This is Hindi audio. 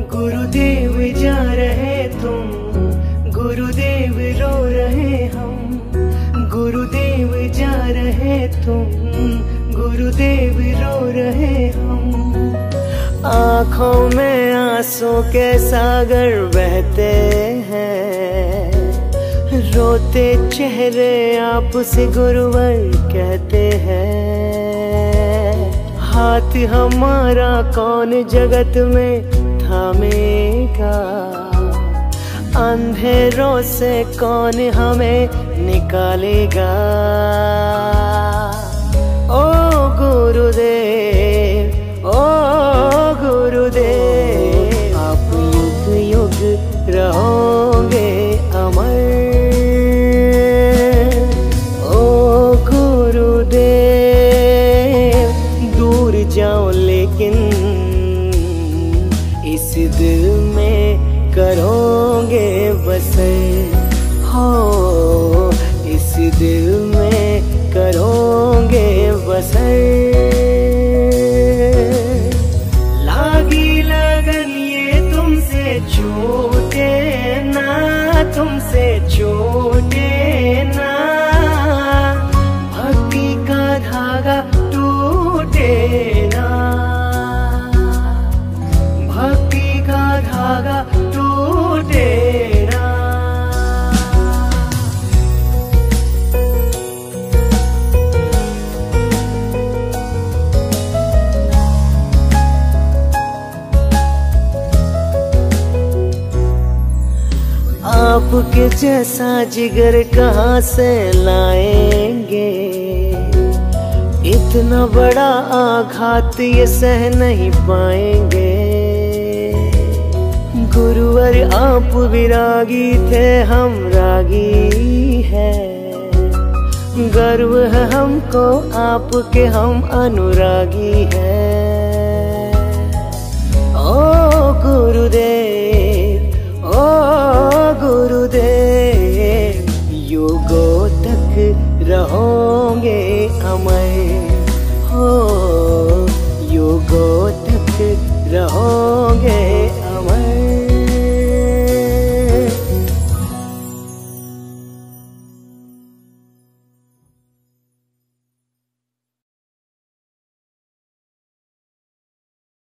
गुरुदेव जा रहे तुम, गुरुदेव रो रहे हम। गुरुदेव जा रहे तुम, गुरुदेव रो रहे हम। आँखों में आंसू के सागर बहते हैं, रोते चेहरे आपसे गुरुवर कहते हैं। हाथ हमारा कौन जगत में थामेगा, अंधेरों से कौन हमें निकालेगा। ओ गुरुदेव, ओ गुरुदेव, आप युग युग रहोगे अमर। ओ गुरुदेव, दूर जाओ लेकिन इस दिल में करोगे बसर। हो इस दिल में करोगे बसर। लागी लगन ये तुमसे छूटे ना, तुमसे छूटे ना। भक्ति का धागा टूटे ना, भक्ति का धागा टूटे ना। आपके जैसा जिगर कहाँ से लाएंगे, इतना बड़ा आघात ये सह नहीं पाएंगे। गुरुवर आप विरागी थे, हम रागी है। गर्व है हमको आपके, हम अनुरागी है।